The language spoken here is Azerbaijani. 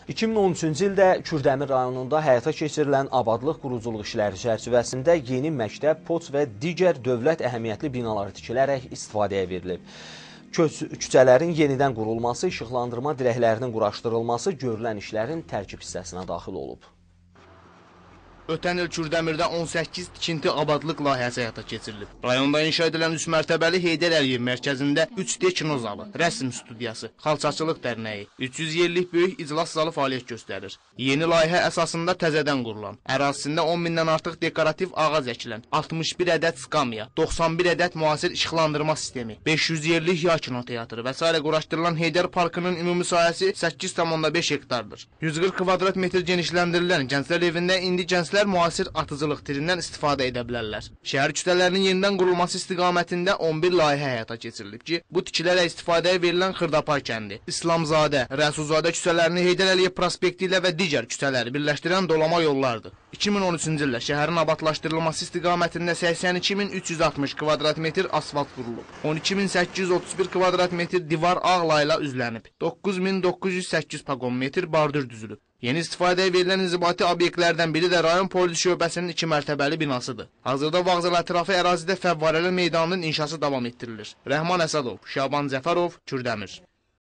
2013-cü ildə Kürdəmir rayonunda həyata keçirilən abadlıq quruculuq işləri çərçivəsində yeni məktəb, poçt və digər dövlət əhəmiyyətli binaları tikilərək istifadəyə verilib. Küçələrin yenidən qurulması, işıqlandırma dirəklərinin quraşdırılması görülən işlərin tərkib hissəsinə daxil olub. Ötən il Kürdəmirdə 18 tikinti abadlıq layihəsi həyata keçirilib. Rayonda inşa edilən 3 mərtəbəli Heydər Əliyev mərkəzində 3D kino zalı, rəsm studiyası, xalçaçılıq dərnəyi, 300 yerlik böyük iclas zalı fəaliyyət göstərir. Yeni layihə əsasında təzədən qurulan, ərazisində 10 mindən artıq dekorativ ağac əkilən, 61 ədəd skamya, 91 ədəd müasir işıqlandırma sistemi, 500 yerlik yağ kino teatrı və s. quraşdırılan Heydər Parkının ümumi sahəsi 8,5 hektardır. 140 kvadrat metr genişləndirilən Gənclər evində indi gənclər müasir atıcılıq tirindən istifadə edə bilərlər. Şəhər küçələrinin yenidən qurulması istiqamətində 11 layihə həyata keçirilib ki, bu tikilərlə istifadəyə verilən Xırdapay kəndi, İslamzadə, Rəsulzadə küçələrini Heydər Əliyev prospekti ilə və digər küçələri birləşdirən dolama yollardır. 2013-cü ildə şəhərin abadlaşdırılması istiqamətində 82.360 kvadrat metr asfalt qurulub, 12.831 kvadrat metr divar ağlayla üzlənib, 9.908 pagon metr bardır düzülüb. Yeni istifadəyə verilən inzibati obyektlərdən biri də rayon polis şöbəsinin 2 mərtəbəli binasıdır. Hazırda Vağzal ətrafı ərazidə fəvvarələr meydanının inşası davam etdirilir. Rəhman Əsədov, Şaban Cəfərov, Kürdəmir.